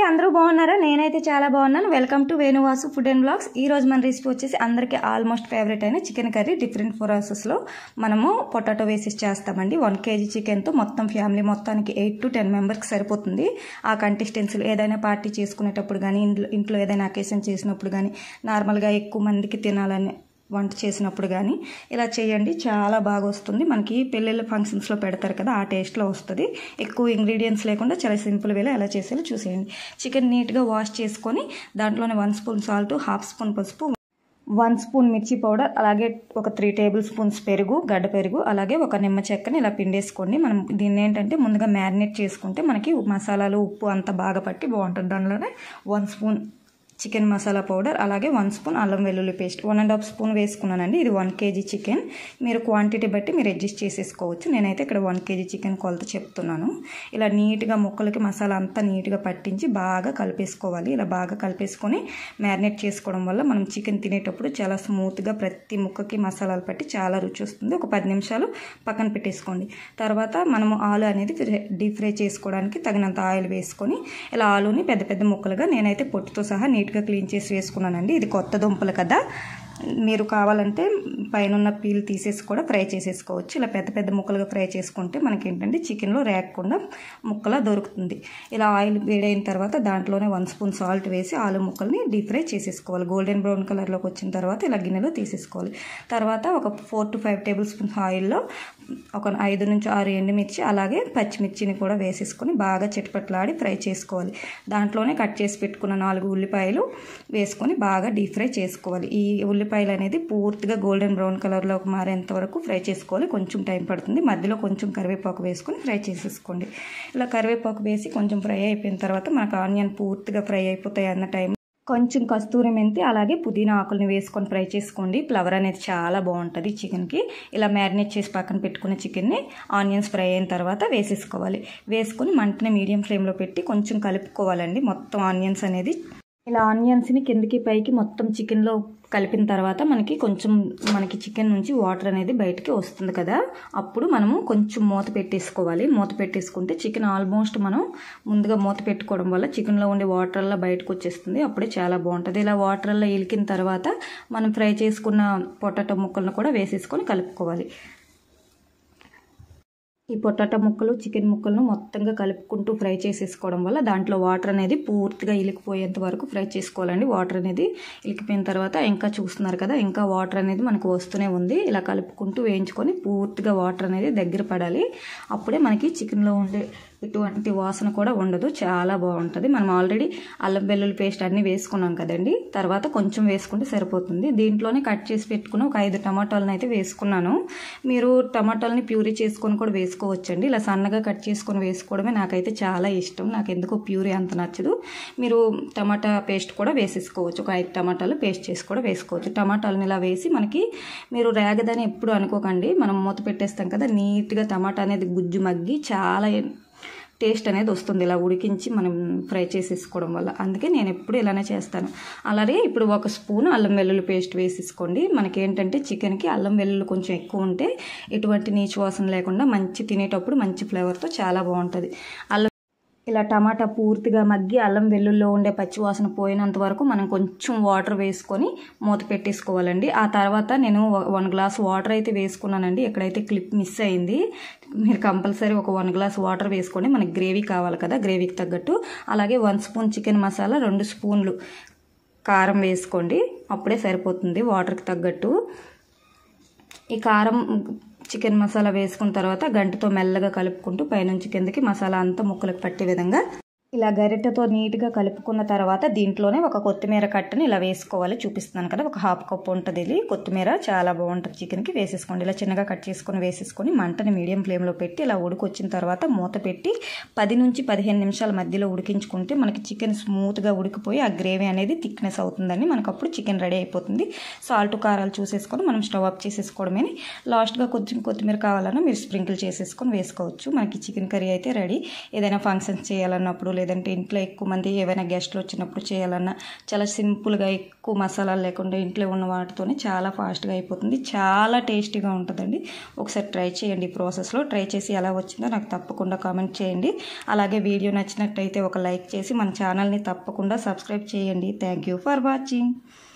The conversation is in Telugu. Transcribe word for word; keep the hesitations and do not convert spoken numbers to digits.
అందరూ బాగున్నారా? నేనైతే చాలా బాగున్నాను. Welcome to Venuvasu food and blogs. ఈ రోజు మన రెసిపీ వచ్చేసి అందరికీ ఆల్మోస్ట్ ఫేవరెట్ అయిన చికెన్ కర్రీ డిఫరెంట్ ప్రాసెస్లో మనము పొటాటో వేసి చేస్తామండి. వన్ కేజీ చికెన్తో మొత్తం ఫ్యామిలీ మొత్తానికి ఎయిట్ టు టెన్ మెంబర్స్కి సరిపోతుంది. ఆ కంటెస్టెన్సీలు ఏదైనా పార్టీ చేసుకునేటప్పుడు కానీ, ఇంట్లో ఇంట్లో ఏదైనా అకేషన్ చేసినప్పుడు కానీ, నార్మల్గా ఎక్కువ మందికి తినాలని వంట చేసినప్పుడు కానీ ఇలా చేయండి, చాలా బాగా వస్తుంది. మనకి పెళ్ళిళ్ళ ఫంక్షన్స్లో పెడతారు కదా, ఆ టేస్ట్లో వస్తుంది. ఎక్కువ ఇంగ్రీడియంట్స్ లేకుండా చాలా సింపుల్ వేలో ఎలా చేసేలా చూసేయండి. చికెన్ నీట్గా వాష్ చేసుకొని దాంట్లోనే one spoon salt, half spoon పసుపు, వన్ స్పూన్ మిర్చి పౌడర్, అలాగే ఒక త్రీ టేబుల్ స్పూన్స్ పెరుగు, గడ్డ పెరుగు, అలాగే ఒక నిమ్మ చెక్కని ఇలా పిండేసుకోండి. మనం దీన్ని ఏంటంటే ముందుగా మ్యారినేట్ చేసుకుంటే మనకి మసాలాలు ఉప్పు అంతా బాగా పట్టి బాగుంటుంది. దానిలోనే one spoon chicken masala powder, అలాగే వన్ స్పూన్ అల్లం వెల్లుల్లి paste, one and half spoon వేసుకున్నానండి. ఇది వన్ కేజీ చికెన్. మీరు క్వాంటిటీ బట్టి మీరు అడ్జస్ట్ చేసేసుకోవచ్చు. నేనైతే ఇక్కడ వన్ కేజీ చికెన్ కొలత చెప్తున్నాను. ఇలా నీట్గా ముక్కలకి మసాలా అంతా నీట్గా పట్టించి బాగా కలిపేసుకోవాలి. ఇలా బాగా కలిపేసుకొని మ్యారినేట్ చేసుకోవడం వల్ల మనం చికెన్ తినేటప్పుడు చాలా స్మూత్గా ప్రతి ముక్కకి మసాలాలు పట్టి చాలా రుచి వస్తుంది. ఒక పది నిమిషాలు పక్కన పెట్టేసుకోండి. తర్వాత మనము ఆలు అనేది డీప్ ఫ్రై చేసుకోవడానికి తగినంత ఆయిల్ వేసుకొని ఇలా ఆలుని పెద్ద పెద్ద ముక్కలుగా నేనైతే పొట్టుతో సహా నీట్ గా క్లీన్ చేసి వేసుకున్నానండి. ఇది కొత్త దుంపలు కదా, మీరు కావాలంటే పైన పీల్ తీసేసి కూడా ఫ్రై చేసేసుకోవచ్చు. ఇలా పెద్ద పెద్ద ముక్కలుగా ఫ్రై చేసుకుంటే మనకి ఏంటంటే చికెన్లో రేగకుండా ముక్కలా దొరుకుతుంది. ఇలా ఆయిల్ వేడైన తర్వాత దాంట్లోనే వన్ స్పూన్ సాల్ట్ వేసి ఆలు ముక్కల్ని డీప్ ఫ్రై చేసేసుకోవాలి. గోల్డెన్ బ్రౌన్ కలర్లోకి వచ్చిన తర్వాత ఇలా గిన్నెలో తీసేసుకోవాలి. తర్వాత ఒక four to five tablespoons ఆయిల్లో ఒక ఐదు నుంచి ఆరు ఎండుమిర్చి, అలాగే పచ్చిమిర్చిని కూడా వేసేసుకొని బాగా చిటపట్లాడి ఫ్రై చేసుకోవాలి. దాంట్లోనే కట్ చేసి పెట్టుకున్న నాలుగు ఉల్లిపాయలు వేసుకొని బాగా డీప్ ఫ్రై చేసుకోవాలి. ఈ ఉల్లిపాయలు అనేది పూర్తిగా గోల్డెన్ బ్రౌన్ కలర్లోకి మారేంత వరకు ఫ్రై చేసుకోవాలి. కొంచెం టైం పడుతుంది. మధ్యలో కొంచెం కరివేపాకు వేసుకొని ఫ్రై చేసేసుకోండి. ఇలా కరివేపాకు వేసి కొంచెం ఫ్రై అయిపోయిన తర్వాత మనకు ఆనియన్ పూర్తిగా ఫ్రై అయిపోతాయి అన్న టైం కొంచెం కస్తూరి మెంతి, అలాగే పుదీనా ఆకుల్ని వేసుకొని ఫ్రై చేసుకోండి. ఫ్లేవర్ అనేది చాలా బాగుంటుంది చికెన్కి. ఇలా మ్యారినేట్ చేసి పక్కన పెట్టుకున్న చికెన్ని ఆనియన్స్ ఫ్రై అయిన తర్వాత వేసేసుకోవాలి. వేసుకొని మంటని మీడియం ఫ్లేమ్లో పెట్టి కొంచెం కలుపుకోవాలండి మొత్తం ఆనియన్స్ అనేది. ఇలా ఆనియన్స్ని కిందకి పైకి మొత్తం చికెన్లో కలిపిన తర్వాత మనకి కొంచెం మనకి చికెన్ నుంచి వాటర్ అనేది బయటికి వస్తుంది కదా, అప్పుడు మనము కొంచెం మూత పెట్టేసుకోవాలి. మూత పెట్టేసుకుంటే చికెన్ ఆల్మోస్ట్ మనం ముందుగా మూత పెట్టుకోవడం వల్ల చికెన్లో ఉండే వాటర్లో బయటకు వచ్చేస్తుంది. అప్పుడే చాలా బాగుంటుంది. ఇలా వాటర్లో ఇలికిన తర్వాత మనం ఫ్రై చేసుకున్న పొటాటో ముక్కలను కూడా వేసేసుకొని కలుపుకోవాలి. ఈ పొటాటో ముక్కలు చికెన్ ముక్కలను మొత్తంగా కలుపుకుంటూ ఫ్రై చేసేసుకోవడం వల్ల దాంట్లో వాటర్ అనేది పూర్తిగా ఇలికిపోయేంత వరకు ఫ్రై చేసుకోవాలండి. వాటర్ అనేది ఇలికిపోయిన తర్వాత ఇంకా చూస్తున్నారు కదా, ఇంకా వాటర్ అనేది మనకు వస్తూనే ఉంది. ఇలా కలుపుకుంటూ వేయించుకొని పూర్తిగా వాటర్ అనేది దగ్గర పడాలి. అప్పుడే మనకి చికెన్లో ఉండే ఎటువంటి వాసన కూడా ఉండదు, చాలా బాగుంటుంది. మనం ఆల్రెడీ అల్లం వెల్లుల్లి పేస్ట్ అన్నీ వేసుకున్నాం కదండి, తర్వాత కొంచెం వేసుకుంటే సరిపోతుంది. దీంట్లోనే కట్ చేసి పెట్టుకుని ఒక ఐదు టమాటాలను అయితే వేసుకున్నాను. మీరు టమాటాలని ప్యూరీ చేసుకొని కూడా వేసుకోవచ్చండి. ఇలా సన్నగా కట్ చేసుకొని వేసుకోవడమే నాకైతే చాలా ఇష్టం. నాకు ఎందుకో ప్యూరీ అంత నచ్చదు. మీరు టమాటా పేస్ట్ కూడా వేసేసుకోవచ్చు. ఒక ఐదు టమాటాలు పేస్ట్ చేసి కూడా వేసుకోవచ్చు. టమాటాలను ఇలా వేసి మనకి మీరు రేగదని ఎప్పుడు అనుకోకండి. మనం మూత పెట్టేస్తాం కదా, నీట్గా టమాటా అనేది గుజ్జు మగ్గి చాలా టేస్ట్ అనేది వస్తుంది ఇలా ఉడికించి మనం ఫ్రై చేసేసుకోవడం వల్ల. అందుకే నేను ఎప్పుడు ఇలానే చేస్తాను. అలాగే ఇప్పుడు ఒక స్పూన్ అల్లం వెల్లుల్లి పేస్ట్ వేసేసుకోండి. మనకేంటంటే చికెన్కి అల్లం వెల్లుల్లి కొంచెం ఎక్కువ ఉంటే ఎటువంటి నీచు వాసన లేకుండా మంచి తినేటప్పుడు మంచి ఫ్లేవర్తో చాలా బాగుంటుంది. అల్లం ఇలా టమాటా పూర్తిగా మగ్గి అల్లం వెల్లుల్లో ఉండే పచ్చివాసన పోయినంత వరకు మనం కొంచెం వాటర్ వేసుకొని మూత పెట్టేసుకోవాలండి. ఆ తర్వాత నేను వన్ గ్లాస్ వాటర్ అయితే వేసుకున్నానండి. ఎక్కడైతే క్లిప్ మిస్ అయింది, మీరు కంపల్సరీ ఒక వన్ గ్లాస్ వాటర్ వేసుకోండి. మనకి గ్రేవీ కావాలి కదా, గ్రేవీకి తగ్గట్టు. అలాగే వన్ స్పూన్ చికెన్ మసాలా, రెండు స్పూన్లు కారం వేసుకోండి. అప్పుడే సరిపోతుంది వాటర్కి తగ్గట్టు. ఈ కారం చికెన్ మసాలా వేసుకున్న తర్వాత గంటతో మెల్లగా కలుపుకుంటూ పైనుంచి కిందకి మసాలా అంతా ముక్కలకు పట్టే విధంగా ఇలా గరిటెతో నీట్గా కలుపుకున్న తర్వాత దీంట్లోనే ఒక కొత్తిమీర కట్టని ఇలా వేసుకోవాలి. చూపిస్తున్నాను కదా, ఒక హాఫ్ కప్ ఉంటుంది. ఇది కొత్తిమీర చాలా బాగుంటుంది చికెన్కి, వేసేసుకోండి. ఇలా చిన్నగా కట్ చేసుకొని వేసేసుకొని మంటని మీడియం ఫ్లేమ్లో పెట్టి ఇలా ఉడికొచ్చిన తర్వాత మూత పెట్టి పది నుంచి పదిహేను నిమిషాల మధ్యలో ఉడికించుకుంటే మనకి చికెన్ స్మూత్గా ఉడికిపోయి ఆ గ్రేవీ అనేది థిక్నెస్ అవుతుందని మనకు అప్పుడు చికెన్ రెడీ అయిపోతుంది. సాల్ట్ కారాలు చూసేసుకొని మనం స్టవ్ ఆఫ్ చేసేసుకోవడమే. లాస్ట్గా కొంచెం కొత్తిమీర కావాలన్నా మీరు స్ప్రింకిల్ చేసేసుకొని వేసుకోవచ్చు. మనకి చికెన్ కర్రీ అయితే రెడీ. ఏదైనా ఫంక్షన్స్ చేయాలన్నప్పుడు లేదంటే ఇంట్లో ఎక్కువ మంది ఏవైనా గెస్ట్లు వచ్చినప్పుడు చేయాలన్నా చాలా సింపుల్గా ఎక్కువ మసాలాలు లేకుండా ఇంట్లో ఉన్న వాటితోనే చాలా ఫాస్ట్గా అయిపోతుంది. చాలా టేస్టీగా ఉంటుందండి. ఒకసారి ట్రై చేయండి. ఈ ప్రాసెస్లో ట్రై చేసి ఎలా వచ్చిందో నాకు తప్పకుండా కామెంట్ చేయండి. అలాగే వీడియో నచ్చినట్టయితే ఒక లైక్ చేసి మన ఛానల్ని తప్పకుండా సబ్స్క్రైబ్ చేయండి. Thank you for watching.